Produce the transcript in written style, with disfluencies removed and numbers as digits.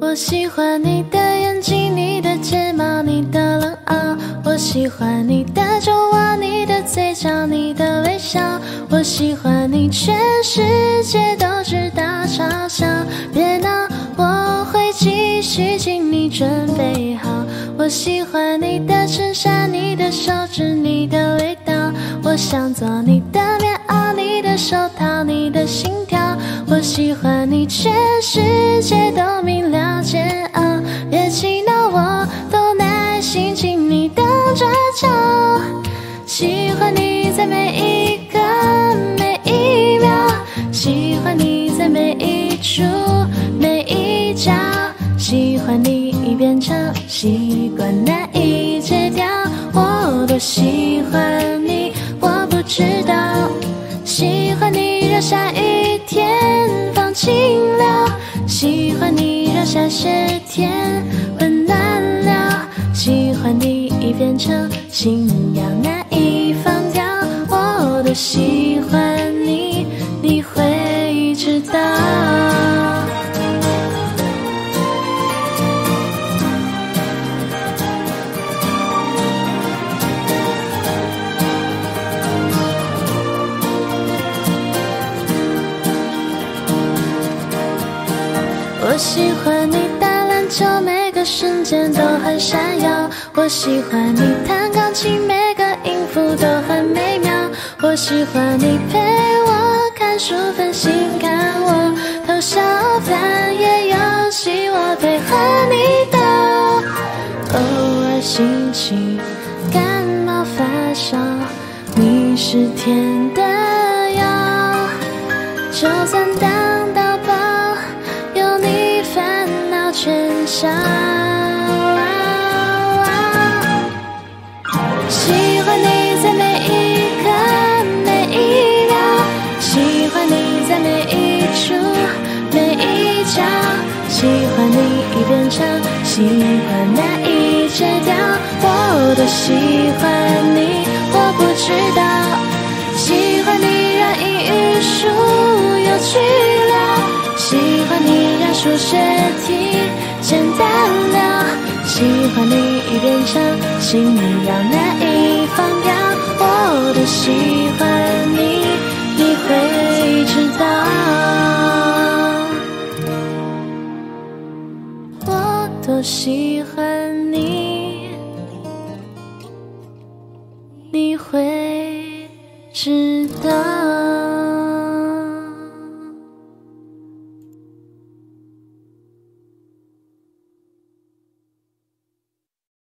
我喜欢你的眼睛，你的睫毛，你的冷傲。我喜欢你的酒窝，你的嘴角，你的微笑。我喜欢你，全世界都知道嘲笑。别闹，我会继续请你准备好。我喜欢你的衬衫，你的手指，你的味道。我想做你的棉袄，你的手套，你的心跳。我喜欢你，全世界都明了煎熬。别气恼，我都耐心，请你等着瞧。喜欢你在每一个每一秒，喜欢你在每一处每一角，喜欢你一边唱，习惯难以戒掉。我多喜欢你，我不知道。喜欢你让下雨天放晴了，喜欢你让下雪天温暖了。喜欢你一边唱，信仰难以放掉。我多喜欢你，你会知道。我喜欢你打篮球，每个瞬间都很闪耀。我喜欢你弹钢琴，每个音符都很美妙。我喜欢你陪我看书分心，看我偷笑翻页游戏，我配合你斗。偶尔心情感冒发烧，你是甜的药，就算当到宝，有你烦恼全消。喜欢你在每一刻每一秒，喜欢你在每一处每一角，喜欢你一边唱，喜欢难以戒掉。我多喜欢你，我不知道。喜欢你让英语书有趣了，喜欢你让数学题简单了，喜欢你一边唱，心痒难以放掉。我多喜欢你，你会知道。我多喜欢你，你会知道。